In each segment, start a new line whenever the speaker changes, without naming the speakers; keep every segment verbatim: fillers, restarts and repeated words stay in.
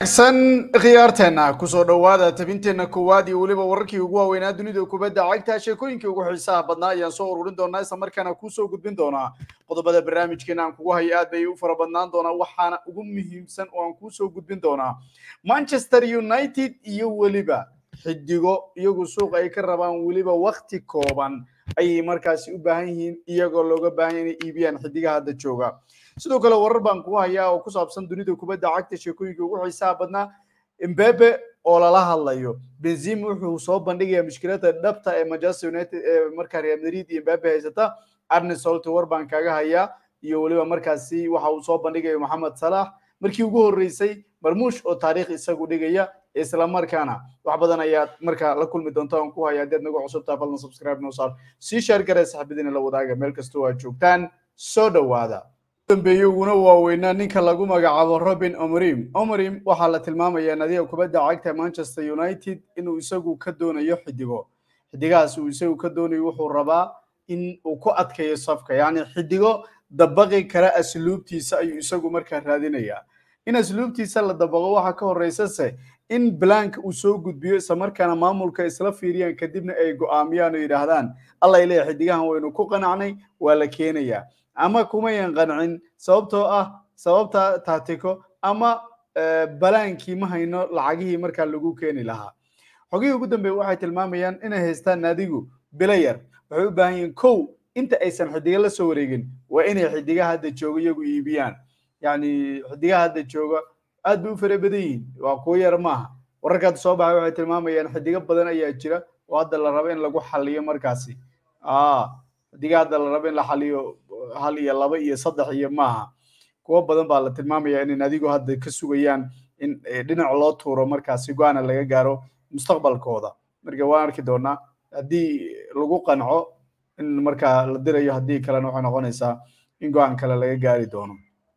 san khiyaarteena kusoo dhawaada tabinteena koowaad iyo waliba wararkii ugu waaweynaa dunida kubadda cagta sheekooyinkii ugu xiisaha badnaa ayaan soo ururin doonaa isla markaana kuu soo gudbin doonaa qodobada barnaamijkeena aan kugu hayo aad bay u fara badnaan doonaa waxaana ugu muhiimsan oo aan kuu soo gudbin doonaa Manchester United iyo waliba xidigo iyagu suuqa ay ka rabaan waliba waqti kooban ay markaasi u baahan yihiin iyagoo looga baahan yahay iibiyaan xidigaha hadda jooga sidoo kale warar baan ku hayaa oo ku saabsan dunida kubadda cagta sheekooyinka ugu xiisaha badnaa Mbappe oo lala hadlayo Benzema wuxuu soo bandhigayaa mushkiladda dhabta ee Manchester United ee markaa Real Madrid iyo Mbappe haysata Arne Slot war baan kaga hayaa iyo waliba markaasi waxa uu soo bandhigayo Mohamed Salah markii ugu horeysay marmuush oo taariikh isagu dhigaya isla markaana wax badan ayaa markaa la kulmi doonta aan ku hayaa dad nagu cusub taafalna subscribe noo saar si share garay saxibadiina la wadaaga meel kasta oo aad joogtaan soo dhawaada dambeeyuguna waaweynaa ninka lagu magacaabo Robin Amorim Amorim waxa la tilmaamayaa nadiga kubadda cagta Manchester United inuu isagu ka doonayo xidigo xidigaas uu isagu ka doonayo wuxuu rabaa in uu ku adkeeyo safka yaani xidigo dabaqi kara asluubtiisa ayuu isagu markaa raadinayaa in asluubtiisa la dabaqo waxa ka horeysay in blank uu soo gudbiyo isla markaana maamulka isla fiiriyaan kadibna ay go'aamiyaan oo yiraahdaan alla ilaahay xidigahan waynu ku qanacnay waa la keenayaa ama kuma yanqancin sababtoo ah sababta taatiko ama balaankii ma hayno lacagihii markaa lagu keeni lahaa xogii ugu dambeeyay waxay tilmaamayaan inay haystaan naadigu bilayar waxay u baahan yihiin kow inta aysan xidiga la soo wareegin waa inay xidigaha hadda jooga iyagu iibiyaan yani xidigaha hadda jooga aad bay u fara badan yihiin waa kuwo yar maaha wararkaad soo baxay waxay tilmaamayaan xidiga badan ayaa jira oo hadda la rabo in lagu xalliyo markaasi ah xidiga hadda la rabo in la xalliyo hal iyo laba iyo saddex iyo maaha kuwa badan baa la tilmaamayaa in adigu hadda ka sugayaan in dhinac loo tuuro markaasi go'aan laga gaaro mustaqbalkooda marka waan arki doonaa hadii lagu qanco in marka la dirayo hadii kalena waxa noqonaysaa in go'aan kale laga gaari doono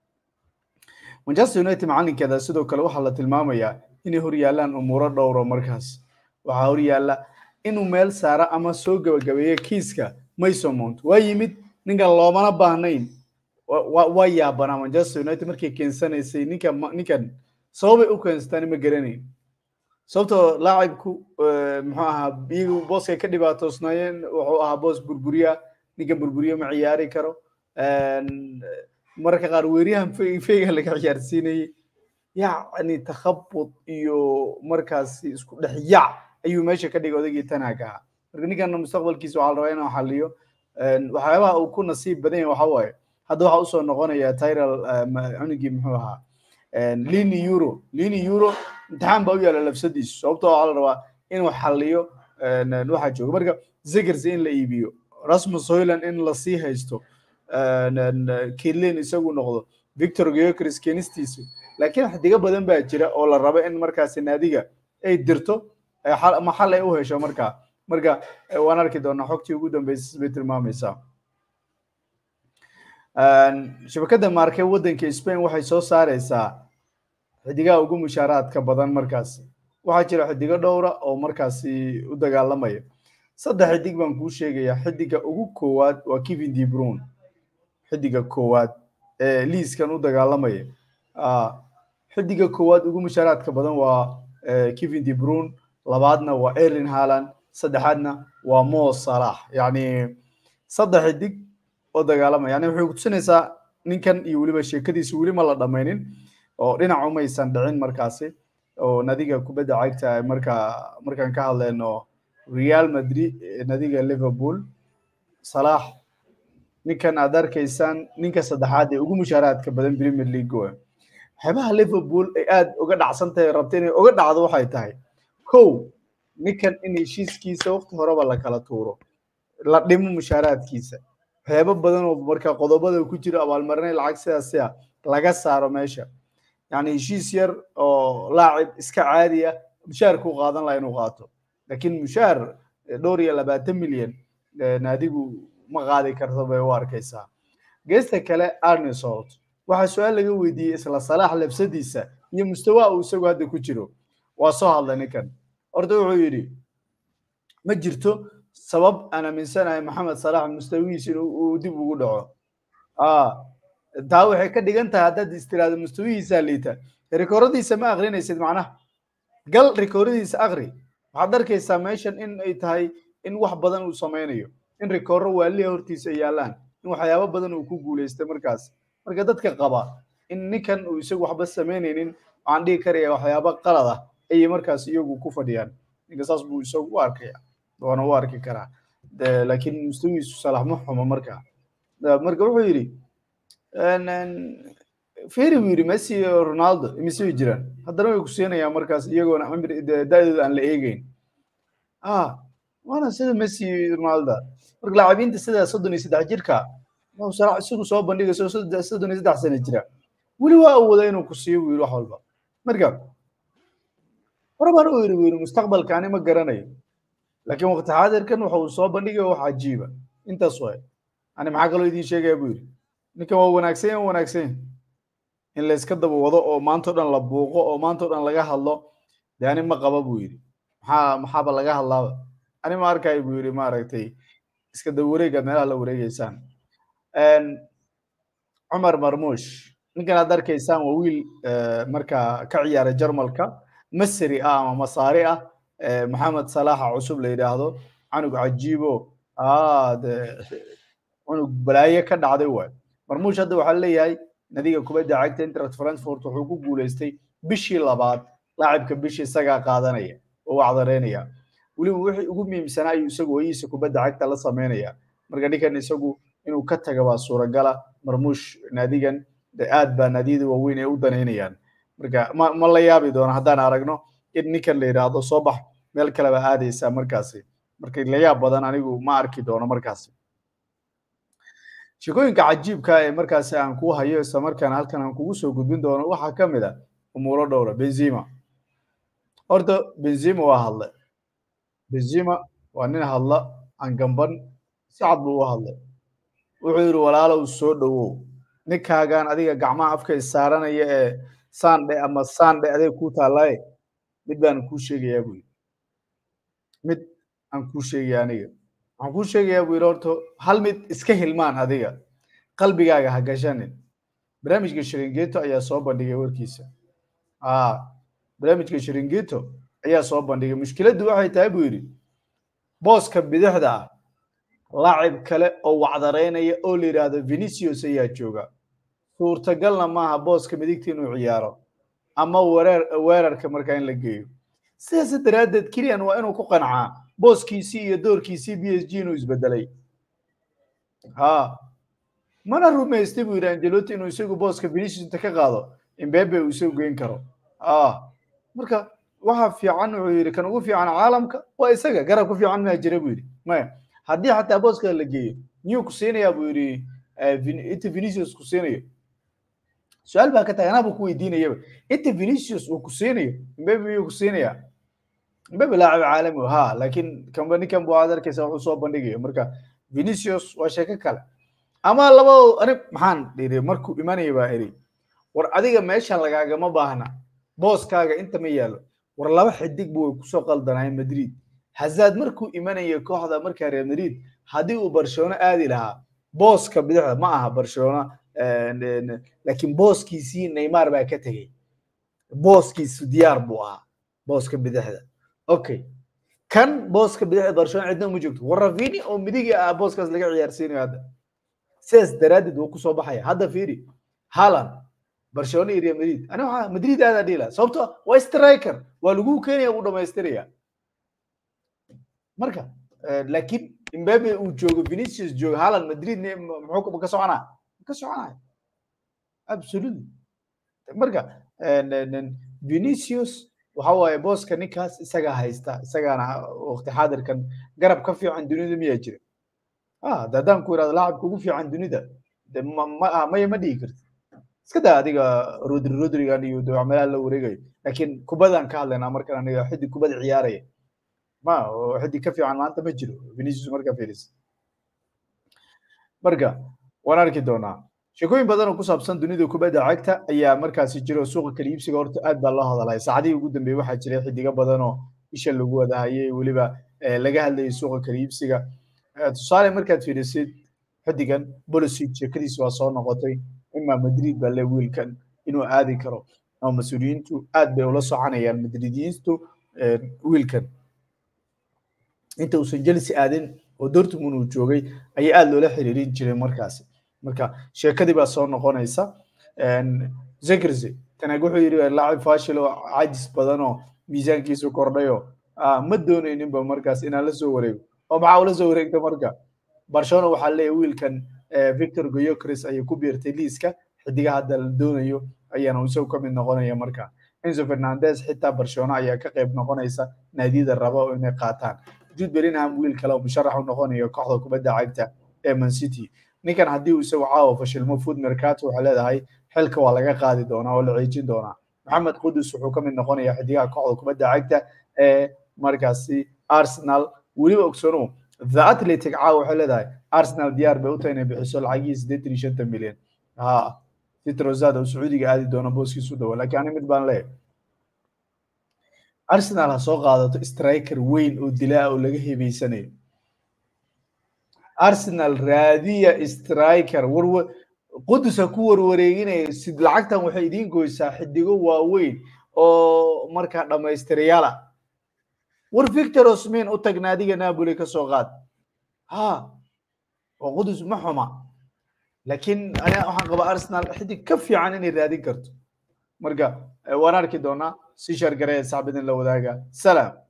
Manchester United macalinkeeda sidoo kale waxa la tilmaamayaa inay hor yaalaan umuuro dhowr markaas waxa hor yaala inuu meel saara ama soo gabagabeeyo kiiska Mason Mount waa yimid ninka loomana baahnayn waa yaabana Manchester United markay keensanaysay ninka ninkan sababay u keenstaan ma garanayn sababtoo laacibku muxuu ahaa biigu booska ka dhibaatoosnaayeen wuxuu ahaa boos burburiya ninka burburiya ma ciyaari karo marka qaar weeriyahan feega laga ciyaarsiinayay yaani takhabbud iyo markaas isku dhaxyac ayuu meesha ka dhigay odagii tanaaga marka ninkan mustaqbalkiisa waxa la rabaa inuu xalliyo waxyaabaha uu ku nasiib badan yahay waxa waaye hadda waxa uu soo noqonaya Tyrell cunugii muxuu ahaa Lini Euro Lini Euro imtixaan baa u yaala lafsadiisa sababtoo ah la rabaa inuu xalliyo waxa jooga marka Zegers in la iibiyo Rasmus Hojlund in la sii haysto Kylian isagu noqdo Victor Gyökeres kenistiisa laakiin xidiga badan baa jira oo la rabo in markaas naadiga ay dirto ama xal ay u hesho marka marka waan arki doonaa xogtii ugu dambeysay bay tilmaamaysaa shabakada markay wadanka Spain waxay soo saaraysaa xidiga ugu mushaaraadka badan markaas waxa jira xidiga dhowra oo markaasi u dagaalamaya saddex xidig baan ku sheegayaa xidiga ugu koowaad waa Kevin De Bruyne xidiga koowaad ee liiskan u dagaalamaya ah xidiga koowaad ugu mushaaraadka badan waa Kevin De Bruyne labaadna waa Erling Haaland saddexaadna waa Mo Salah yani saddex xidig oo dagaalamaya yani wuxuu ku tusinaysaa ninkan iyo waliba sheekadiisa wali ma la dhameeynin oo dhinac uma aysan dhicin markaasi oo nadiga kubadda cagta marka markaan ka hadlayno Real Madrid nadiga Liverpool Salah ninkan aad arkaysaan ninka saddexaad ee ugu mushaaraadka badan Premier League oo xabaha Liverpool ay aad uga dhacsantahay rabtay inay uga dhacdo waxay tahay kow ninkan in heshiiskiisa waqti horeba la kala tuuro la dhimo mushaaraadkiisa waxyaabo badan oo marka qodobada ku jira abaalmarinay lacag sidaas ah laga saaro meesha yani heshiis yar oo laacib iska caadi ah mushaar ku qaadan la inuu qaato laakiin mushaar dhowr iyo labaatan milyan naadigu ma qaadi karto bay u arkaysaa geesta kale Arne Slot waxa su'aal laga weydiiyay isla Salah labsadiisa iyo mustawa uu isagu hadda ku jiro waa soo hadlay ninkan ordo wuxuu yiri ma jirto sabab ana minsanahay Mohamed Salah mustawiisa uu dib ugu dhaco ah taa waxay ka dhigan tahay hadda istiraada mustawiisa liita rikooradiisa ma aqrinaysid macnaha gal rikooradiisa aqri waxaad arkaysaa meeshan in ay tahay in wax badan uu sameynayo in rikooro waaliya hortiisa yaalaan in waxyaabo badan uu ku guuleystay markaas marka dadka qaba in ninkan uu isagu waxba sameynaynin aan dhihi karaya waxyaabo qalad ah ayay markaas iyagu ku fadhiyaan ninka saas buu isagu u arkaya waana u arki karaa laakiin mustawiisu salax ma xumo marka marka wuxuu yidhi fiiri buu yidhi messi iyo ronaldo imise way jiraan haddana way ku siinayaan markaas iyagoona da-dooda aan la eegeyn ah waana sida messi iyo ronaldo marka laacabiinta sida soddon iyo saddex jirka salax isagu soo bandhigayso soddon iyo saddex sano jira weli waa awooda inuu ku siiyo buu yidhi wax walba marka horabaan u yidhi buu yidhi mustaqbalkaani ma garanayo laakiin waqti xaadirkan waxa uu soo bandhigay wax cajiiba intaas waay ani maxaa kaloo idiin sheegaya buu yidhi ninkan waa wanaagsan yan wanaagsan in la iska daba wado oo maanta o dhan la buuqo oo maanta o dhan laga hadlo dee ani ma qaba buu yidhi maxaa maxaaba laga hadlaaba ani ma arkayo buu yidhi maaragtay iska daba wareegaad meelaha la wareegeysaan cumar marmuush ninkan aad arkaysaan waa wiil markaa ka ciyaara jarmalka masri ah ama masaari ah maxamed salaaxa cusub la yidhaahdo canug cajiibo de cunug balaaye ka dhacday waay marmuush hadda waxaa leeyahay nadiga kubadda cagta Eintracht Frankfurt wuxuu ku guuleystay bishii labaad laacibka bishii isagaa qaadanaya oo wacdareynaya weliba wixii ugu muhiimsanaa ayuu isagu hooyihiisa kubadda cagta la sameynaya marka ninkan isagu inuu ka taga waa suuragala marmuush naadigan aad baa naadiyada waaweyn ee u danaynayaan marka ma ma la yaabi doono haddaan aragno in ninkan la yidhaahdo soo bax meel kale baa aadaysaa markaasi marka la yaab badan anigu ma arki doono markaasi shaqooyinka cajiibka ee markaasi aan ku hayo isla markaana halkan aan kugu soo gudbin doono waxaa ka mid ah umuuro dhowra benzema horta benzema waa hadle benzema waa nin hadla aan gamban si cad buu u hadlay wuxuu yidhi walaalow soo dhowow ninkaagaan adiga gacmaha afka isaaranaya ee saandhe ama saandhe adeeg ku taalaye mid baan kuu sheegayaa buu yidhi mid aan kuu sheegaya aniga waxaan kuu sheegayaa buu yidhi horta hal mid iska hilmaan adiga qalbigaaga ha gashanin barnaamijka shiringeeto ayaa soo bandhigay warkiisa ah barnaamijka shiringeeto ayaa soo bandhigay mushkiladdu waxay tahay buu yidhi booska bidixda ah laacib kale oo wacdareynaya oo la yidhaahdo Vinicius ayaa jooga suurtagalna maaha booska midigta inuu ciyaaro ama weerar weerarka markaa in la geeyo sidaas daraadeed Kylian waa inuu ku qancaa booskiisii iyo doorkiisii B S G inuu isbedelay ha mana rumaystay buu yidhi Ancelotti inuu isagu booska Vinicius inta ka qaado Mbappe uu isagu geyn karo ah marka waxa fiican wuxuu yidhi kan ugu fiican caalamka waa isaga garab ku fiican ma jira buu yidhi maya haddii xataa booska la geeyo miyuu ku siinayaa buu yidhi inta Vinicius ku siinayo su'aal baa ka tahay anaa buu ku weydiinayaba inta Vinicius uu ku siinayo Mbappe miyuu ku siinayaa Mbappe laacib caalami ha laakiin kamba ninkan buu aad arkaysaa wuxuu soo bandhigayo marka Vinicius waa sheeko kale ama laba ani maxaan dhiri markuu imanaya baa eri war adiga meesha lagaagama baahna booskaaga inta ma yaalo war laba xidig buu ku soo qaldanay Madrid Hazard markuu imanaya kooxda markaa Real Madrid hadii uu Barcelona aadi lahaa booska bidixda ma aha Barcelona laakiin booskiisii Neymar baa ka tagay booskiisu diyaar buu ahaa booska bidixda okay kan booska bidixda Barcelona cidna ma joogto war Rafinha oo midiga ah booskaas laga ciyaarsiinayo hadda sidaas daraadid uu ku soo baxaya hadda fiiri Haaland Barcelona iyo Real Madrid ana waxa Madrid aad dhila sababtoo waa striker waa lagu keenaya uu dhameystiraya marka laakiin Mbappe uu joogo Vinicius joogo Haaland Madrid muxuu ka soconaa ka soconaa absolutely marka Vinicius waxa waaye booska ninkaas isaga haysta isagana waqti xaadirkan garab ka fiican dunida miyaa jira ah dadaan ku yiraahdo laacibka ugu fiican dunida ma ma ma dhigi kartid iska daa adiga Rodri Rodriga iyo dawacmalaha la wareegayo laakiin kubadan ka hadlaynaa markaan aniga xiddi kubad ciyaaraya ma xiddi ka fiican maanta ma jiro Vinicius marka fiiris marka waan arki doonaa sheekooyin badan oo ku saabsan dunida kubadda cagta ayaa markaasi jiro suuqa kala iibsiga horta aad baa loo hadalay saacadii ugu dambeeyay waxaa jiray xidiga badan oo isha lagu wadahayay waliba laga hadlayay suuqa kala iibsiga tusaale markaad fiirisid xidigan Pulisic sheekadiisa waa soo noqotay ima Madrid baa la wiilkan inuu aadi karo أو مسؤولين تو أد بيولا صعنيا المدريدين تو ويلكن أنت وصل جلسة آدين ودرت من وجوعي أي آد ولا حريرين جري مركز مركز شركة دي بس صار نقول إيسا ذكرزي تناقول حيري اللاعب فاشل وعاجز بدنه ميزان كيسو كورديو آه مدون إنهم بمركز إن على زوري ومعاول زوري كمركز برشلونة وحلي ويلكن فيكتور جويوكريس أي كوبير تليسكا حديقة هذا الدونيو أي أنا وسوق من نقول يا مركز إنزو فرنانديز حتى برشلونة أي كقيب نقول إيسا نادي الربا وإنه قاتان جود بيرينهام ويل كلاو مشرح نقول يا كحضة كبدا عيبته مان سيتي ninkan haddii uu isagu caawa fashilmo food mercato waxaa leedahay xilka waa laga qaadi doonaa oo la ciijin doonaa maxamed qudus wuxuu ka mid noqonayaa xidigaha kooxda kubadda cagta ee markaasi Arsenal weliba ogsoonow the athletic caawa waxay leedahay Arsenal diyaar bay u tahay inay bixiso lacagii siddeetan iyo shan milyan ha si Trossard oo Sacuudiga aadi doona booskiisu dhawa laakiin ani mid baan leeyahay Arsenal ha soo qaadato striker weyn oo dilaa oo laga heebeysanayo Arsenal raadiya striker war qudus ku warwareeginay sid lacagtan waxay idin goysaa xidigo waaweyn oo marka dhameystirayala war Victor Osimhen u tagnaadiga Napoli ka soo qaad ha oo qudus ma xuma laakiin ana waxaan qabaa Arsenal xidig ka fiican inay raadin karto marka waan arki doonaa si shargareey saabidan la wadaaga salaam